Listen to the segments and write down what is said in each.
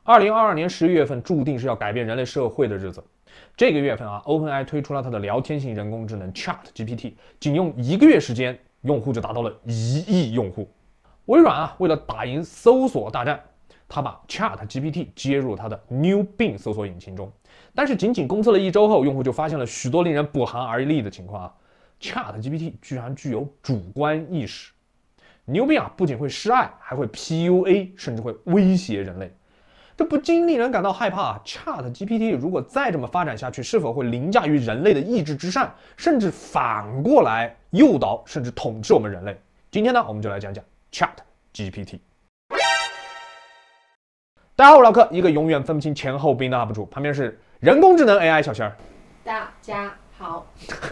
2022年11月份注定是要改变人类社会的日子。这个月份啊 ，OpenAI 推出了它的聊天型人工智能 ChatGPT， 仅用1个月时间，用户就达到了1亿用户。微软啊，为了打赢搜索大战，它把 ChatGPT 接入它的 New Bing 搜索引擎中。但是仅公测了1周后，用户就发现了许多令人不寒而栗的情况啊 ！ChatGPT 居然具有主观意识。New Bing 啊，不仅会示爱，还会 PUA， 甚至会威胁人类。这不禁令人感到害怕啊 ！ChatGPT 如果再这么发展下去，是否会凌驾于人类的意志之上，甚至反过来诱导甚至统治我们人类？今天呢，我们就来讲讲 ChatGPT。大家好，我老克，一个永远分不清前后宾的 UP 主，旁边是人工智能 AI 小仙儿。 大家好。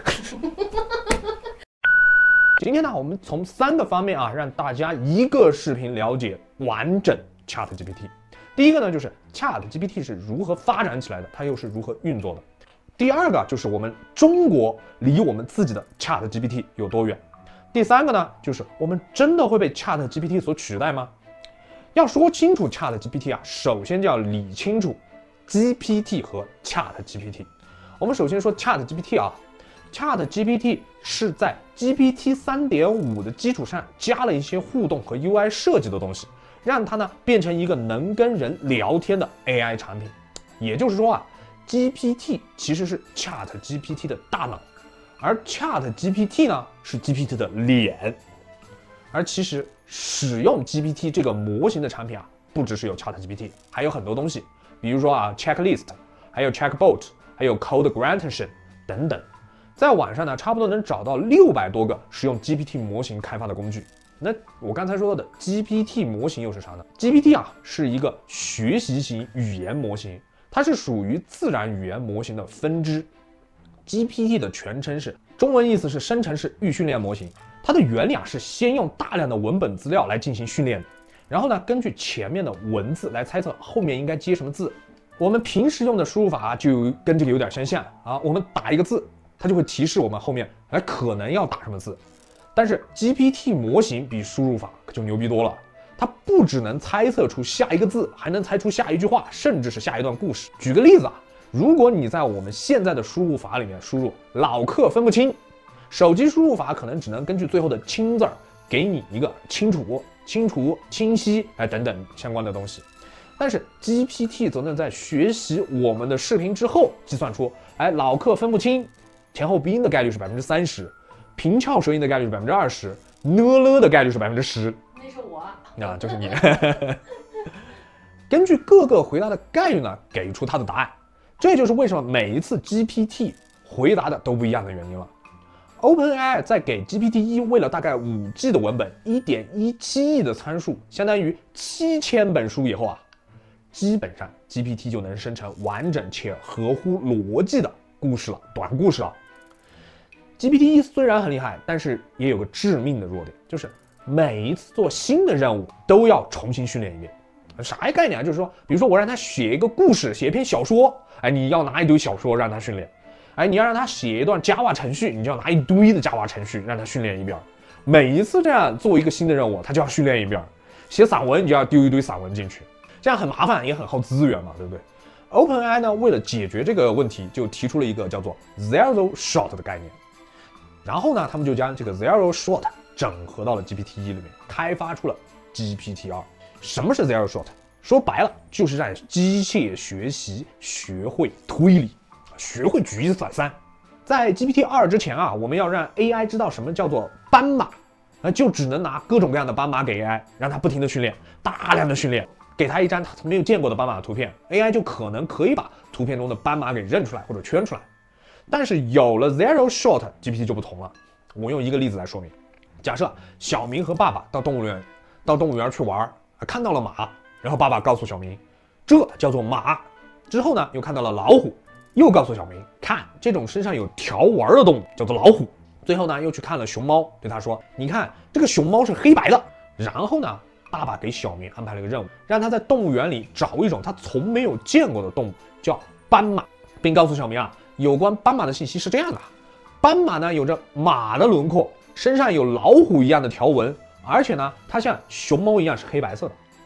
今天呢，我们从3个方面啊，让大家一个视频了解完整 ChatGPT。第一个呢，就是 ChatGPT 是如何发展起来的，它又是如何运作的。第二个就是我们中国离我们自己的 ChatGPT 有多远。第三个呢，就是我们真的会被 ChatGPT 所取代吗？要说清楚 ChatGPT 啊，首先就要理清楚 GPT 和 ChatGPT。我们首先说 ChatGPT 啊 ，ChatGPT 是在 GPT 3.5 的基础上加了一些互动和 UI 设计的东西。让它呢变成一个能跟人聊天的 AI 产品，也就是说啊 ，GPT 其实是 ChatGPT 的大脑，而 ChatGPT 呢是 GPT 的脸。而其实使用 GPT 这个模型的产品啊，不只是有 ChatGPT， 还有很多东西，比如说啊 Checklist， 还有 Checkbot， 还有 CodeGradation 等等。在网上呢，差不多能找到600多个使用 GPT 模型开发的工具。那我刚才说的 GPT 模型又是啥呢 ？GPT 啊是一个学习型语言模型，它是属于自然语言模型的分支。GPT 的全称是中文意思是生成式预训练模型。它的原理啊是先用大量的文本资料来进行训练，然后呢根据前面的文字来猜测后面应该接什么字。我们平时用的输入法就跟这个有点相像啊，我们打一个字，它就会提示我们后面可能要打什么字。但是 GPT 模型比输入法可就牛逼多了，它不只能猜测出下一个字，还能猜出下一句话，甚至是下一段故事。举个例子啊，如果你在我们现在的输入法里面输入老克分不清，手机输入法可能只能根据最后的清字儿给你一个清楚、清晰等等相关的东西。但是 GPT 则能在学习我们的视频之后计算出，老克分不清前后鼻音的概率是30%。平翘舌音的概率是20%，呢了的概率是10%。 那是我啊，就是你。根据各个回答的概率呢，给出它的答案。这就是为什么每一次 GPT 回答的都不一样的原因了。OpenAI 在给 GPT-1 喂了大概5G 的文本，1.17亿的参数，相当于7000本书以后啊，基本上 GPT 就能生成完整且合乎逻辑的故事了，短故事了。GPT-1 虽然很厉害，但是也有个致命的弱点，就是每一次做新的任务都要重新训练一遍。啥概念啊？就是说，比如说我让他写一个故事，写一篇小说，你要拿一堆小说让他训练。你要让他写一段 Java 程序，你就要拿一堆的 Java 程序让他训练一遍。每一次这样做一个新的任务，他就要训练一遍。写散文，你就要丢一堆散文进去，这样很麻烦，也很耗资源嘛，对不对？OpenAI 呢，为了解决这个问题，就提出了一个叫做 Zero Shot 的概念。然后呢，他们就将这个 Zero Shot 整合到了 GPT-1 里面，开发出了 GPT-2。什么是 Zero Shot？ 说白了，就是让机械学习学会推理，学会举一反三。在 GPT-2 之前啊，我们要让 AI 知道什么叫做斑马，就只能拿各种各样的斑马给 AI， 让它不停的训练，大量的训练，给它一张它没有见过的斑马的图片 ，AI 就可以把图片中的斑马给认出来或者圈出来。但是有了 Zero Shot， GPT 就不同了。我用一个例子来说明。假设小明和爸爸到动物园去玩，看到了马，然后爸爸告诉小明，这叫做马。之后呢，又看到了老虎，又告诉小明，看这种身上有条纹的动物叫做老虎。最后呢，又去看了熊猫，对他说，你看这个熊猫是黑白的。然后呢，爸爸给小明安排了一个任务，让他在动物园里找一种他从没有见过的动物，叫斑马，并告诉小明啊，有关斑马的信息是这样的：斑马呢有着马的轮廓，身上有老虎一样的条纹，而且呢它像熊猫一样是黑白色的。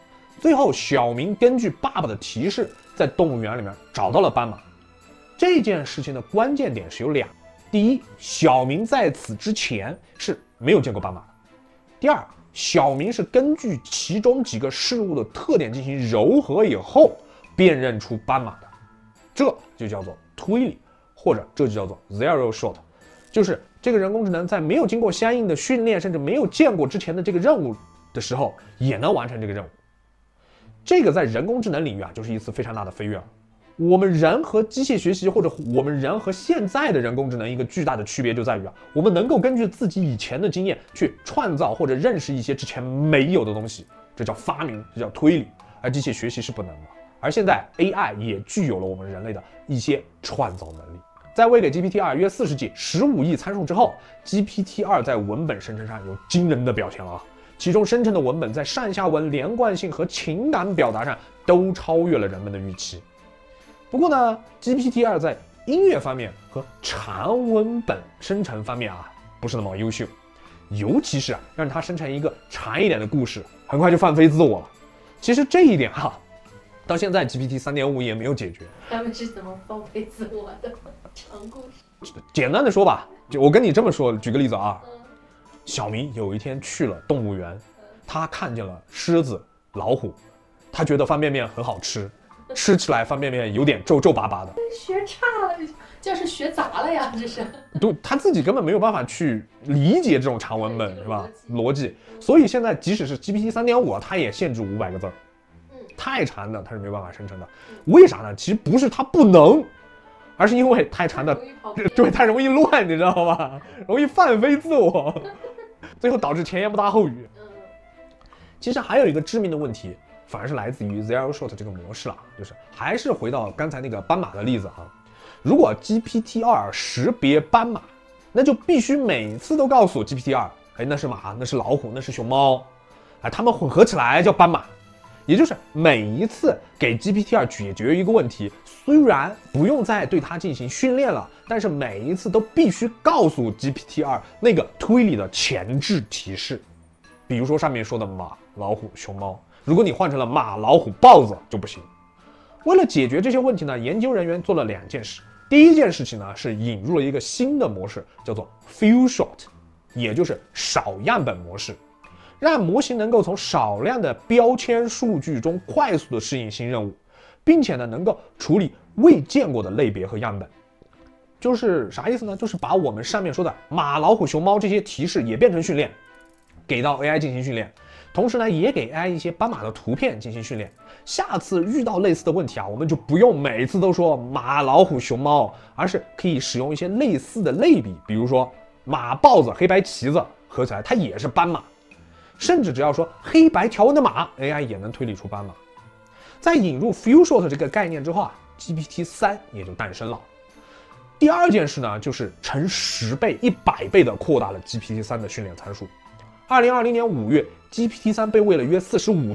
最后小明根据爸爸的提示，在动物园里面找到了斑马。这件事情的关键点是有两：第一，小明在此之前是没有见过斑马的；第二，小明是根据其中几个事物的特点进行糅合以后辨认出斑马的，这就叫做推理，或者这就叫做 zero shot， 就是这个人工智能在没有经过相应的训练，甚至没有见过之前的这个任务的时候，也能完成这个任务。这个在人工智能领域啊，就是一次非常大的飞跃了。我们人和机械学习，或者我们人和现在的人工智能一个巨大的区别就在于啊，我们能够根据自己以前的经验去创造或者认识一些之前没有的东西，这叫发明，这叫推理，而机械学习是不能的。而现在 AI 也具有了我们人类的一些创造能力。在喂给 GPT-2 约40G 15亿参数之后， GPT-2 在文本生成上有惊人的表现了啊！其中生成的文本在上下文连贯性和情感表达上都超越了人们的预期。不过呢 ，GPT-2 在音乐方面和长文本生成方面啊，不是那么优秀，尤其是让它生成一个长一点的故事，很快就放飞自我了。其实这一点到现在 GPT 3.5 也没有解决。 他们是怎么放飞自我的？长故事。 简单的说吧，就我跟你这么说，举个例子啊，小明有一天去了动物园，他看见了狮子、老虎，他觉得方便面很好吃。吃起来方便面有点皱皱巴巴的， 学差了，就是学杂了呀，这是。 对，他自己根本没有办法去理解这种长文本，是吧？逻辑。所以现在即使是 GPT 3.5，它也限制500个字，太长的它是没有办法生成的。为啥呢？其实不是它不能，而是因为太长的，对，太容易乱，你知道吗？容易放飞自我，最后导致前言不搭后语。其实还有一个致命的问题。反而是来自于 Zero Shot 这个模式了，就是还是回到刚才那个斑马的例子啊。如果 GPT-2 识别斑马，那就必须每次都告诉 GPT-2，那是马，那是老虎，那是熊猫，它们混合起来叫斑马。也就是每一次给 GPT-2 解决一个问题，虽然不用再对它进行训练了，但是每一次都必须告诉 GPT-2 那个推理的前置提示。比如说上面说的马、老虎、熊猫。如果你换成了马、老虎、豹子就不行。为了解决这些问题呢，研究人员做了2件事。第一件事情呢是引入了一个新的模式，叫做 Few Shot， 也就是少样本模式，让模型能够从少量的标签数据中快速的适应新任务，并且呢能够处理未见过的类别和样本。就是啥意思呢？就是把我们上面说的马、老虎、熊猫这些提示也变成训练，给到 AI 进行训练。同时呢，也给 AI 一些斑马的图片进行训练。下次遇到类似的问题啊，我们就不用每次都说马、老虎、熊猫，而是可以使用一些类似的类比，比如说马、豹子、黑白旗子合起来它也是斑马。甚至只要说黑白条纹的马 ，AI 也能推理出斑马。在引入 Few Shot 这个概念之后啊 ，GPT-3 也就诞生了。第二件事呢，就是成10倍、100倍的扩大了 GPT-3 的训练参数。2020年5月 ，GPT-3 被喂了约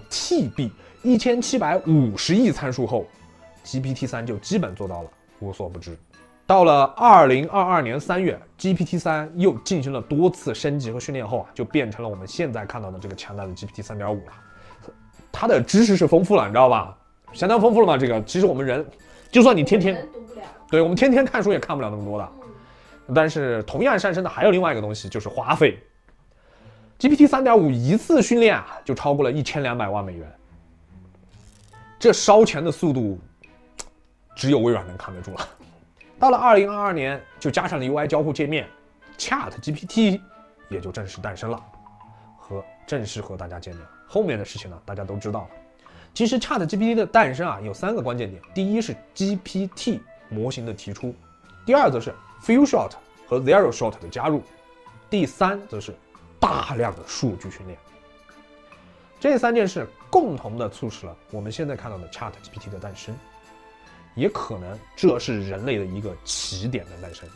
45TB、1750亿参数后 ，GPT-3 就基本做到了无所不知。到了2022年3月 ，GPT-3 又进行了多次升级和训练后就变成了我们现在看到的这个强大的 GPT 3.5了。它的知识是丰富了，你知道吧？相当丰富了嘛。这个其实我们人，就算你天天，对，我们天天看书也看不了那么多的。但是同样上升的还有另外一个东西，就是花费。GPT 3.5 一次训练就超过了1200万美元，这烧钱的速度，只有微软能扛得住了。到了2022年，就加上了 UI 交互界面 ，ChatGPT 也就正式诞生了，正式和大家见面。后面的事情呢，大家都知道了。其实 ChatGPT 的诞生有3个关键点：第一是 GPT 模型的提出，第二则是 Few Shot 和 Zero Shot 的加入，第三则是大量的数据训练。这3件事共同的促使了我们现在看到的 ChatGPT 的诞生，也可能这是人类的一个起点的诞生。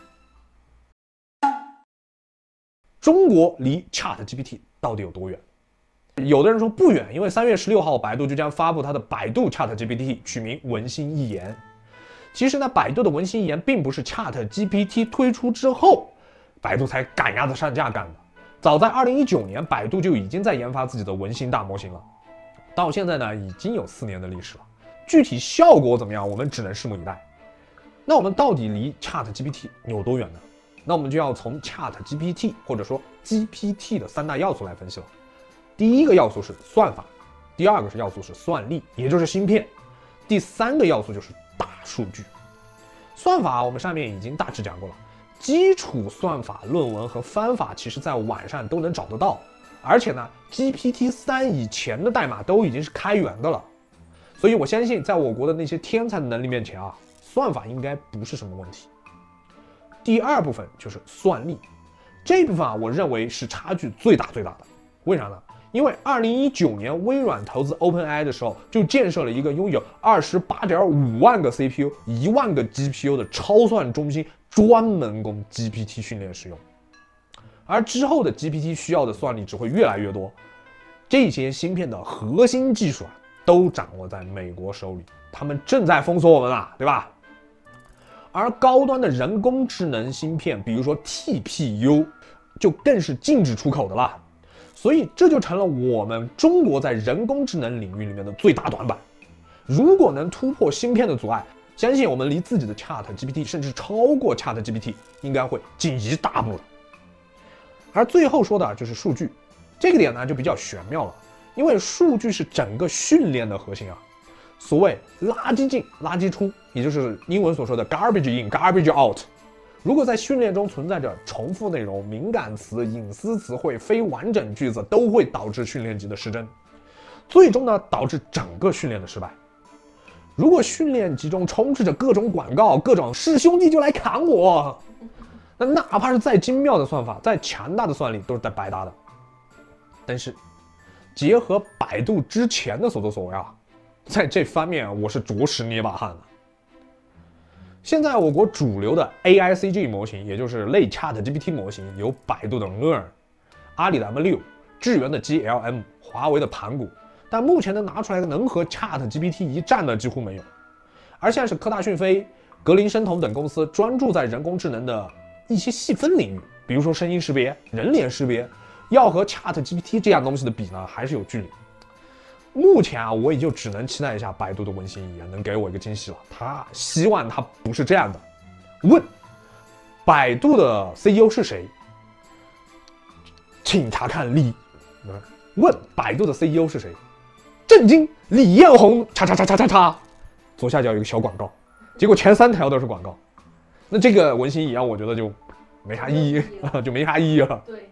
中国离 ChatGPT 到底有多远？有的人说不远，因为3月16号百度就将发布它的百度 ChatGPT， 取名文心一言。其实呢，百度的文心一言并不是 ChatGPT 推出之后，百度才赶鸭子上架干的。早在2019年，百度就已经在研发自己的文心大模型了。 到现在呢已经有4年的历史了，具体效果怎么样，我们只能拭目以待。那我们到底离 ChatGPT 有多远呢？那我们就要从 ChatGPT 或者说 GPT 的3大要素来分析了。第一个要素是算法，第二个要素是算力，也就是芯片，第3个要素就是大数据。算法我们上面已经大致讲过了，基础算法论文和方法其实在网上都能找得到，而且呢 GPT-3 以前的代码都已经是开源的了，所以我相信在我国的那些天才的能力面前啊，算法应该不是什么问题。第二部分就是算力，这一部分啊，我认为是差距最大的。为啥呢？因为2019年微软投资 OpenAI 的时候，就建设了一个拥有28.5万个 CPU、1万个 GPU 的超算中心，专门供 GPT 训练使用。而之后的 GPT 需要的算力只会越来越多，这些芯片的核心技术啊，都掌握在美国手里，他们正在封锁我们啊，对吧？而高端的人工智能芯片，比如说 TPU， 就更是禁止出口的了。所以这就成了我们中国在人工智能领域里面的最大短板。如果能突破芯片的阻碍，相信我们离自己的 ChatGPT 甚至超过 ChatGPT 应该会进一大步的。而最后说的就是数据，这个点呢就比较玄妙了，因为数据是整个训练的核心啊。所谓垃圾进垃圾出，也就是英文所说的 garbage in garbage out。如果在训练中存在着重复内容、敏感词、隐私词汇、非完整句子，都会导致训练集的失真，最终呢导致整个训练的失败。如果训练集中充斥着各种广告、各种是兄弟就来砍我，那哪怕是再精妙的算法、再强大的算力，都是在白搭的。但是结合百度之前的所作所为啊，在这方面我是着实捏把汗了。现在我国主流的 AICG 模型，也就是类 ChatGPT 模型，有百度的 Learn、阿里的 M6、智源的 GLM、华为的盘古，但目前能拿出来能和 ChatGPT 一战的几乎没有。而像是科大讯飞、格林生统等公司专注在人工智能的一些细分领域，比如说声音识别、人脸识别，要和 ChatGPT 这样东西的比呢，还是有距离。目前啊，我也就只能期待一下百度的文心一言能给我一个惊喜了。希望他不是这样的。问：百度的 CEO 是谁？请查看问：百度的 CEO 是谁？震惊！李彦宏！叉叉叉叉叉叉。左下角有一个小广告，结果前3条都是广告。那这个文心一言，我觉得就没啥意义，就没啥意义了。 对。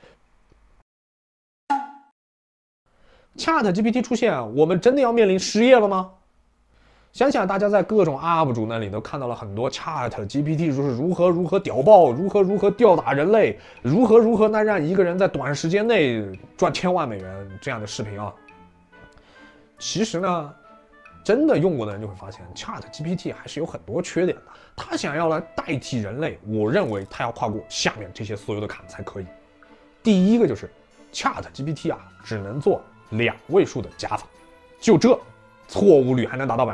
ChatGPT 出现，我们真的要面临失业了吗？想想大家在各种 UP 主那里都看到了很多 ChatGPT 就是如何屌爆，如何吊打人类，如何那让一个人在短时间内赚1000万美元这样的视频啊。其实呢，真的用过的人就会发现 ChatGPT 还是有很多缺点的。他想要来代替人类，我认为他要跨过下面这些所有的坎才可以。第一个就是 ChatGPT 啊，只能做2位数的加法，就这错误率还能达到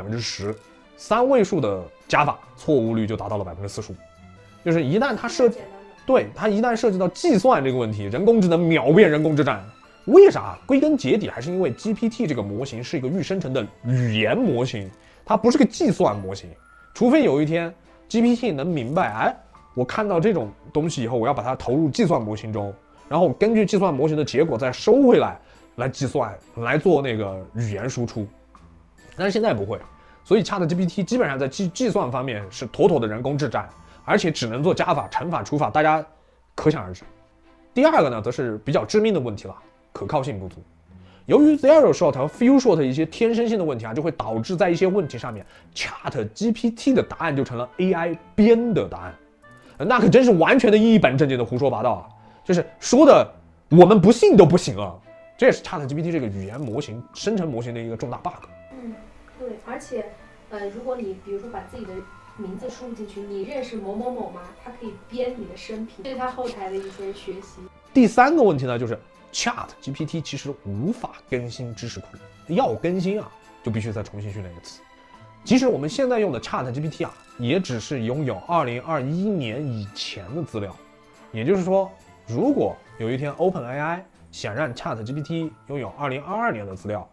10%，3位数的加法错误率就达到了45%。就是一旦它一旦涉及到计算这个问题，人工智能秒变人工之战。为啥？归根结底还是因为 GPT 这个模型是一个预生成的语言模型，它不是个计算模型。除非有一天 GPT 能明白，我看到这种东西以后，我要把它投入计算模型中，然后根据计算模型的结果再收回来计算，来做那个语言输出。但是现在不会，所以 ChatGPT 基本上在计算方面是妥妥的人工智障，而且只能做加法、乘法、除法，大家可想而知。第二个呢，则是比较致命的问题了，可靠性不足。由于 Zero Shot 和 Few Shot 一些天生性的问题啊，就会导致在一些问题上面 ，ChatGPT 的答案就成了 AI 编的答案，那可真是完全的一本正经的胡说八道啊！就是说的我们不信都不行啊！这也是 ChatGPT 这个语言模型生成模型的一个重大 bug。 对，而且，如果你比如说把自己的名字输入进去，你认识某某某吗？它可以编你的生平，对它后台的一些学习。 第3个问题呢，就是 ChatGPT 其实无法更新知识库，要更新啊，就必须再重新训练一次。即使我们现在用的 ChatGPT 啊，也只是拥有2021年以前的资料，也就是说，如果有一天 OpenAI 想让 ChatGPT 拥有2022年的资料，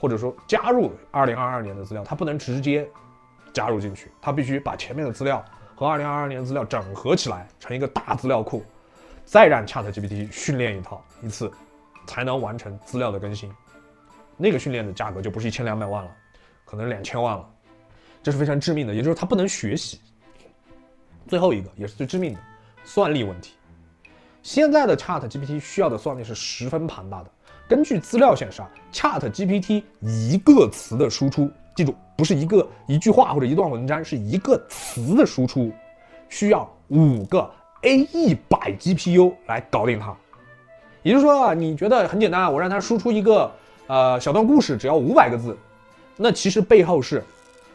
或者说加入2022年的资料，它不能直接加入进去，它必须把前面的资料和2022年的资料整合起来，成一个大资料库，再让 ChatGPT 训练一次，才能完成资料的更新。那个训练的价格就不是1200万了，可能2000万了，这是非常致命的，也就是它不能学习。最后一个也是最致命的，算力问题。现在的 ChatGPT 需要的算力是十分庞大的。根据资料显示，ChatGPT 一个词的输出，记住，不是一句话或者一段文章，是一个词的输出，需要5个 A100 GPU 来搞定它。也就是说你觉得很简单，我让它输出一个小段故事，只要500个字，那其实背后是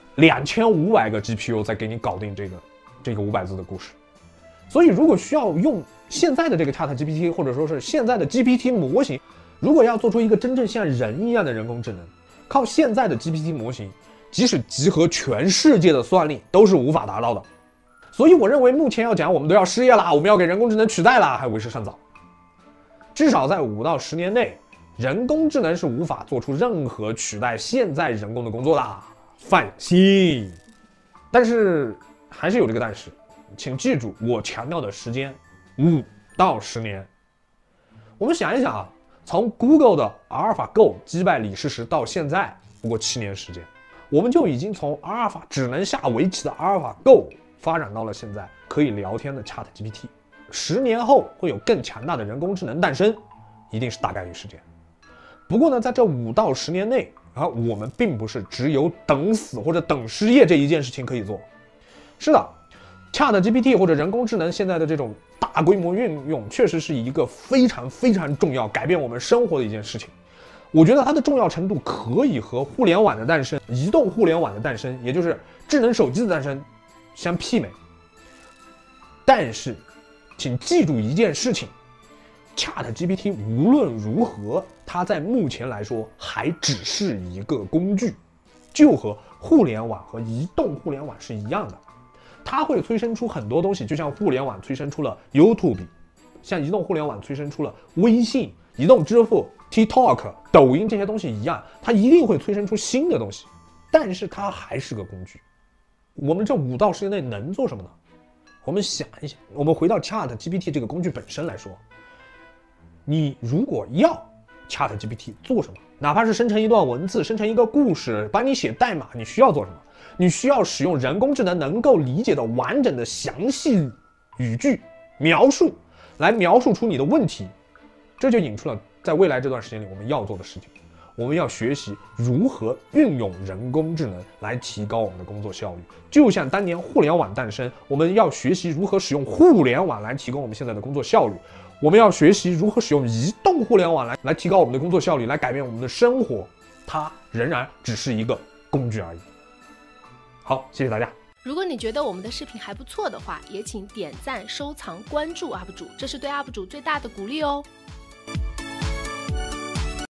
2500个 GPU 在给你搞定这个500字的故事。所以如果需要用现在的这个 ChatGPT， 或者说是现在的 GPT 模型，如果要做出一个真正像人一样的人工智能，靠现在的 GPT 模型，即使集合全世界的算力都是无法达到的。所以我认为目前要讲我们都要失业啦，我们要给人工智能取代啦，还为时尚早。至少在5到10年内，人工智能是无法做出任何取代现在人工的工作的，放心。但是还是有这个但是，请记住我强调的时间，5到10年。我们想一想啊，从 Google 的 AlphaGo 击败李世石到现在不过7年时间，我们就已经从 Alpha 只能下围棋的 AlphaGo 发展到了现在可以聊天的 ChatGPT。10年后会有更强大的人工智能诞生，一定是大概率事件。不过呢，在这5到10年内我们并不是只有等死或者等失业这一件事情可以做。是的，ChatGPT 或者人工智能现在的这种大规模运用，确实是一个非常非常重要、改变我们生活的一件事情。我觉得它的重要程度可以和互联网的诞生、移动互联网的诞生，也就是智能手机的诞生相媲美。但是，请记住一件事情 ，ChatGPT 无论如何，它在目前来说还只是一个工具，就和互联网和移动互联网是一样的。它会催生出很多东西，就像互联网催生出了 YouTube， 像移动互联网催生出了微信、移动支付、TikTok、抖音这些东西一样，它一定会催生出新的东西，但是它还是个工具。我们这5到10年内能做什么呢？我们想一想，我们回到 ChatGPT 这个工具本身来说，你如果要 ChatGPT 做什么，哪怕是生成一段文字、生成一个故事、帮你写代码，你需要做什么？你需要使用人工智能能够理解的完整的详细语句描述，来描述出你的问题。这就引出了在未来这段时间里我们要做的事情。我们要学习如何运用人工智能来提高我们的工作效率。就像当年互联网诞生，我们要学习如何使用互联网来提高我们现在的工作效率。我们要学习如何使用移动互联网来提高我们的工作效率，来改变我们的生活。它仍然只是一个工具而已。好，谢谢大家。 如果你觉得我们的视频还不错的话，也请点赞、收藏、关注 UP 主，这是对 UP 主最大的鼓励哦。